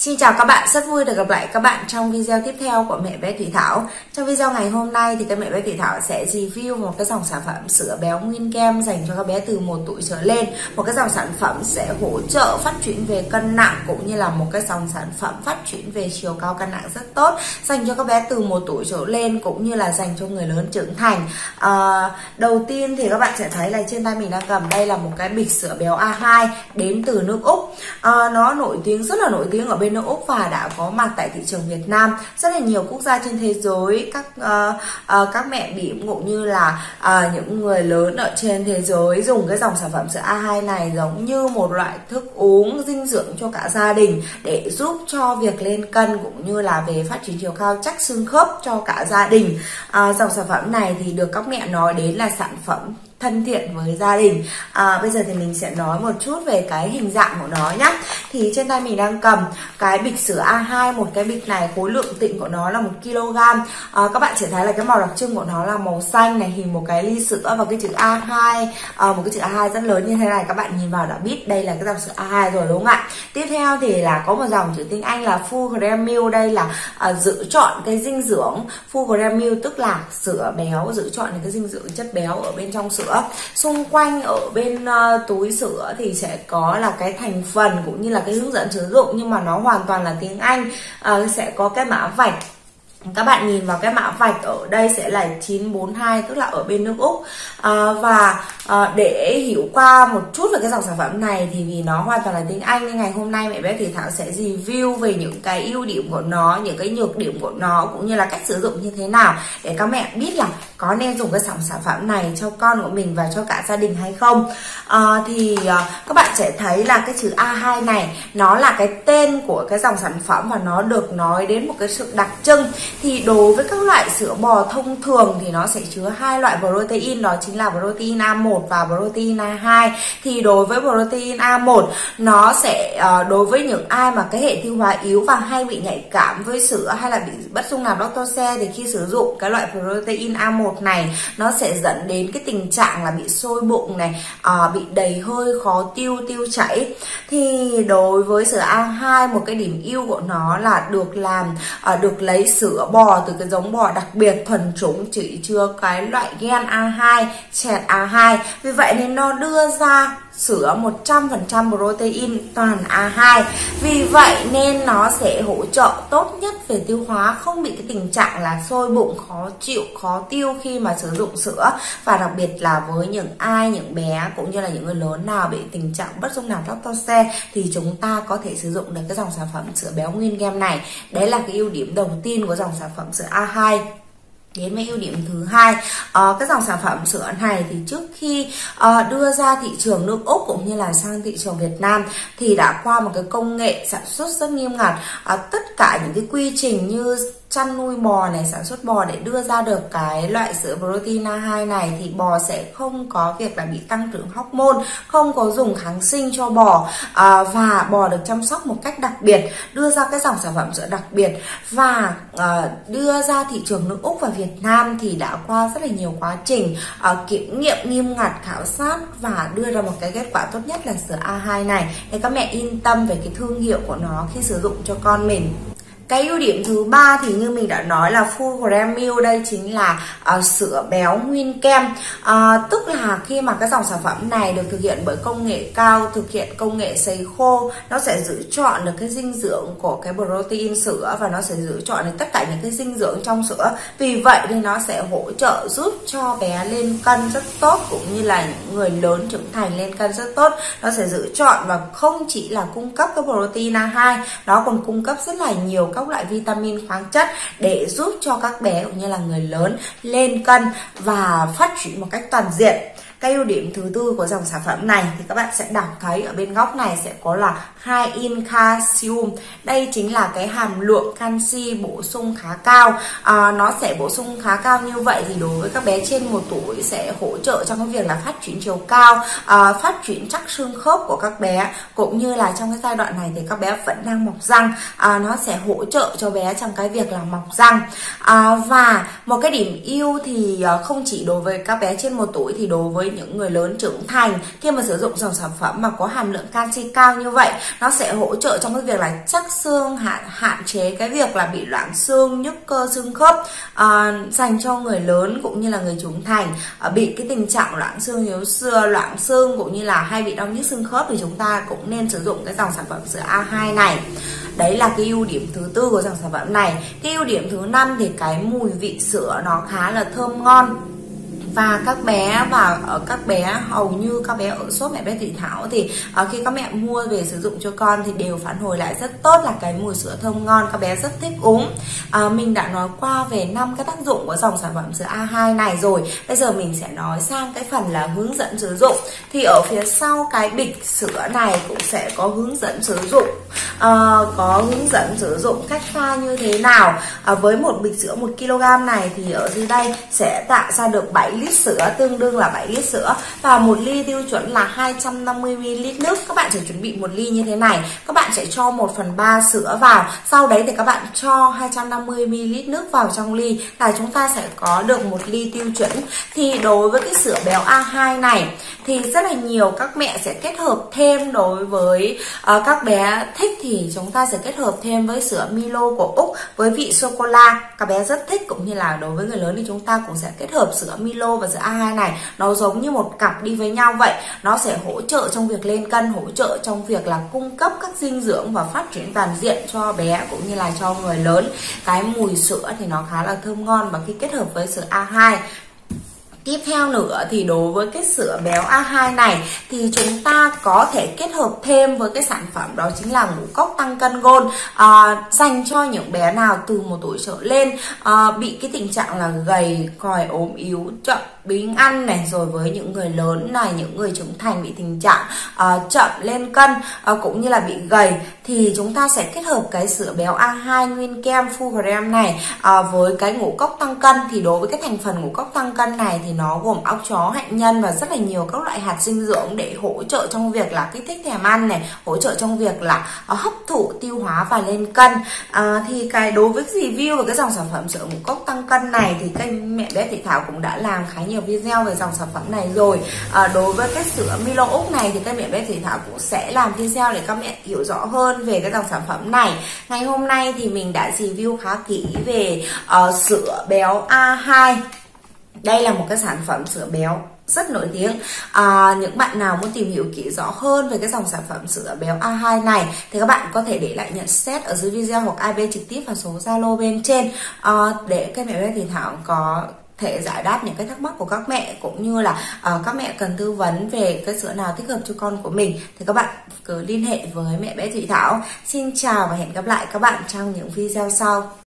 Xin chào các bạn, rất vui được gặp lại các bạn trong video tiếp theo của mẹ bé Thủy Thảo. Trong video ngày hôm nay thì các mẹ bé Thủy Thảo sẽ review một cái dòng sản phẩm sữa béo nguyên kem dành cho các bé từ 1 tuổi trở lên. Một cái dòng sản phẩm sẽ hỗ trợ phát triển về cân nặng cũng như là một cái dòng sản phẩm phát triển về chiều cao cân nặng rất tốt dành cho các bé từ 1 tuổi trở lên cũng như là dành cho người lớn trưởng thành. Đầu tiên thì các bạn sẽ thấy là trên tay mình đang cầm đây là một cái bịch sữa béo A2 đến từ nước Úc. Nó nổi tiếng, rất là nổi tiếng ở bên nước Úc và đã có mặt tại thị trường Việt Nam. Rất là nhiều quốc gia trên thế giới, các mẹ bỉm cũng như là những người lớn ở trên thế giới dùng cái dòng sản phẩm sữa A2 này giống như một loại thức uống dinh dưỡng cho cả gia đình để giúp cho việc lên cân cũng như là về phát triển chiều cao chắc xương khớp cho cả gia đình. Dòng sản phẩm này thì được các mẹ nói đến là sản phẩm thân thiện với gia đình. Bây giờ thì mình sẽ nói một chút về cái hình dạng của nó nhé. Thì trên tay mình đang cầm cái bịch sữa A2. Một cái bịch này khối lượng tịnh của nó là 1 kg. Các bạn sẽ thấy là cái màu đặc trưng của nó là màu xanh này, hình một cái ly sữa và cái chữ A2, một cái chữ A2 rất lớn như thế này. Các bạn nhìn vào đã biết đây là cái dòng sữa A2 rồi đúng không ạ? Tiếp theo thì là có một dòng chữ tiếng Anh là Full Gram Milk. Đây là giữ chọn cái dinh dưỡng. Full Gram Milk tức là sữa béo, giữ chọn cái dinh dưỡng chất béo ở bên trong sữa. Xung quanh ở bên túi sữa thì sẽ có là cái thành phần cũng như là cái hướng dẫn sử dụng, nhưng mà nó hoàn toàn là tiếng Anh. Sẽ có cái mã vạch. Các bạn nhìn vào cái mã vạch ở đây sẽ là 942, tức là ở bên nước Úc. Để hiểu qua một chút về cái dòng sản phẩm này thì vì nó hoàn toàn là tiếng Anh nên ngày hôm nay mẹ bé Thủy Thảo sẽ review về những cái ưu điểm của nó, những cái nhược điểm của nó cũng như là cách sử dụng như thế nào để các mẹ biết là có nên dùng cái dòng sản phẩm này cho con của mình và cho cả gia đình hay không. Các bạn sẽ thấy là cái chữ A2 này nó là cái tên của cái dòng sản phẩm và nó được nói đến một cái sự đặc trưng. Thì đối với các loại sữa bò thông thường thì nó sẽ chứa 2 loại protein, đó chính là protein A1 và protein A2. Thì đối với protein A1 nó sẽ đối với những ai mà cái hệ tiêu hóa yếu và hay bị nhạy cảm với sữa hay là bị bất dung nạp lactose thì khi sử dụng cái loại protein A1 này nó sẽ dẫn đến cái tình trạng là bị sôi bụng này, bị đầy hơi, khó tiêu, tiêu chảy. Thì đối với sữa A2 một cái điểm ưu của nó là được lấy sữa bò từ cái giống bò đặc biệt thuần chủng chỉ chứa cái loại gen A2, chẹt A2. Vì vậy nên nó đưa ra sữa 100% protein toàn A2. Vì vậy nên nó sẽ hỗ trợ tốt nhất về tiêu hóa, không bị cái tình trạng là sôi bụng, khó chịu, khó tiêu khi mà sử dụng sữa. Và đặc biệt là với những bé cũng như là những người lớn nào bị tình trạng bất dung nạp lactose thì chúng ta có thể sử dụng được cái dòng sản phẩm sữa béo nguyên kem này. Đấy là cái ưu điểm đầu tiên của dòng sản phẩm sữa A2. Đến với ưu điểm thứ hai, cái dòng sản phẩm sữa này thì trước khi đưa ra thị trường nước Úc cũng như là sang thị trường Việt Nam thì đã qua một cái công nghệ sản xuất rất nghiêm ngặt. Tất cả những cái quy trình như chăn nuôi bò này, sản xuất bò để đưa ra được cái loại sữa protein A2 này thì bò sẽ không có việc là bị tăng trưởng hormone, không có dùng kháng sinh cho bò, và bò được chăm sóc một cách đặc biệt, đưa ra cái dòng sản phẩm sữa đặc biệt và đưa ra thị trường nước Úc và Việt Nam thì đã qua rất là nhiều quá trình kiểm nghiệm nghiêm ngặt, khảo sát và đưa ra một cái kết quả tốt nhất là sữa A2 này để các mẹ yên tâm về cái thương hiệu của nó khi sử dụng cho con mình. Cái ưu điểm thứ ba thì như mình đã nói là Full Gram Milk. Đây chính là sữa béo nguyên kem. Tức là khi mà cái dòng sản phẩm này được thực hiện bởi công nghệ cao, thực hiện công nghệ sấy khô, nó sẽ giữ chọn được cái dinh dưỡng của cái protein sữa và nó sẽ giữ chọn được tất cả những cái dinh dưỡng trong sữa. Vì vậy nên nó sẽ hỗ trợ giúp cho bé lên cân rất tốt cũng như là những người lớn trưởng thành lên cân rất tốt. Nó sẽ giữ chọn và không chỉ là cung cấp cái protein A2, nó còn cung cấp rất là nhiều các loại vitamin, khoáng chất để giúp cho các bé cũng như là người lớn lên cân và phát triển một cách toàn diện. Cái ưu điểm thứ tư của dòng sản phẩm này thì các bạn sẽ đọc thấy ở bên góc này sẽ có là high in calcium. Đây chính là cái hàm lượng canxi bổ sung khá cao. Nó sẽ bổ sung khá cao như vậy thì đối với các bé trên 1 tuổi sẽ hỗ trợ trong cái việc là phát triển chiều cao, phát triển chắc xương khớp của các bé, cũng như là trong cái giai đoạn này thì các bé vẫn đang mọc răng, nó sẽ hỗ trợ cho bé trong cái việc là mọc răng. Và một cái điểm ưu thì không chỉ đối với các bé trên 1 tuổi thì đối với với những người lớn trưởng thành. Khi mà sử dụng dòng sản phẩm mà có hàm lượng canxi cao như vậy, nó sẽ hỗ trợ trong cái việc là chắc xương, hạn chế cái việc là bị loãng xương, nhức cơ xương khớp, dành cho người lớn cũng như là người trưởng thành bị cái tình trạng loãng xương yếu xưa, loãng xương cũng như là hay bị đau nhức xương khớp, thì chúng ta cũng nên sử dụng cái dòng sản phẩm sữa A2 này. Đấy là cái ưu điểm thứ tư của dòng sản phẩm này. Cái ưu điểm thứ năm thì cái mùi vị sữa nó khá là thơm ngon. Và các bé hầu như các bé ở shop Mẹ Bé Thị Thảo thì khi các mẹ mua về sử dụng cho con thì đều phản hồi lại rất tốt là cái mùi sữa thơm ngon, các bé rất thích uống. Mình đã nói qua về 5 cái tác dụng của dòng sản phẩm sữa A2 này rồi. Bây giờ mình sẽ nói sang cái phần là hướng dẫn sử dụng. Thì ở phía sau cái bịch sữa này cũng sẽ có hướng dẫn sử dụng, cách pha như thế nào. Với một bịch sữa 1 kg này thì ở dưới đây sẽ tạo ra được 7 lít sữa, tương đương là 7 lít sữa. Và 1 ly tiêu chuẩn là 250ml nước. Các bạn sẽ chuẩn bị 1 ly như thế này. Các bạn sẽ cho 1/3 sữa vào. Sau đấy thì các bạn cho 250ml nước vào trong ly là chúng ta sẽ có được 1 ly tiêu chuẩn. Thì đối với cái sữa béo A2 này thì rất là nhiều các mẹ sẽ kết hợp thêm, đối với các bé thích thì chúng ta sẽ kết hợp thêm với sữa Milo của Úc với vị sô-cô-la. Các bé rất thích, cũng như là đối với người lớn thì chúng ta cũng sẽ kết hợp sữa Milo và sữa A2 này. Nó giống như một cặp đi với nhau vậy. Nó sẽ hỗ trợ trong việc lên cân, hỗ trợ trong việc là cung cấp các dinh dưỡng và phát triển toàn diện cho bé cũng như là cho người lớn. Cái mùi sữa thì nó khá là thơm ngon và khi kết hợp với sữa A2. Tiếp theo nữa thì đối với cái sữa béo A2 này thì chúng ta có thể kết hợp thêm với cái sản phẩm đó chính là ngũ cốc tăng cân Gold, dành cho những bé nào từ 1 tuổi trở lên, bị cái tình trạng là gầy, còi, ốm yếu, chậm biếng ăn này, rồi với những người lớn này, những người trưởng thành bị tình trạng chậm lên cân cũng như là bị gầy, thì chúng ta sẽ kết hợp cái sữa béo A2 nguyên kem full gram này với cái ngũ cốc tăng cân. Thì đối với cái thành phần ngũ cốc tăng cân này thì nó gồm óc chó, hạnh nhân và rất là nhiều các loại hạt dinh dưỡng để hỗ trợ trong việc là kích thích thèm ăn này, hỗ trợ trong việc là hấp thụ, tiêu hóa và lên cân. Thì cái đối với review về cái dòng sản phẩm sữa ngũ cốc tăng cân này thì kênh Mẹ Bé Thị Thảo cũng đã làm khá nhiều video về dòng sản phẩm này rồi. Đối với cái sữa Milo Úc này thì kênh Mẹ Bé Thị Thảo cũng sẽ làm video để các mẹ hiểu rõ hơn về cái dòng sản phẩm này. Ngày hôm nay thì mình đã review khá kỹ về sữa béo A2. Đây là một cái sản phẩm sữa béo rất nổi tiếng. Những bạn nào muốn tìm hiểu kỹ rõ hơn về cái dòng sản phẩm sữa béo A2 này thì các bạn có thể để lại nhận xét ở dưới video hoặc IP trực tiếp vào số Zalo bên trên để kênh Mẹ Bé Thị Thảo có thể giải đáp những cái thắc mắc của các mẹ, cũng như là các mẹ cần tư vấn về cái sữa nào thích hợp cho con của mình thì các bạn cứ liên hệ với Mẹ Bé Thị Thảo. Xin chào và hẹn gặp lại các bạn trong những video sau.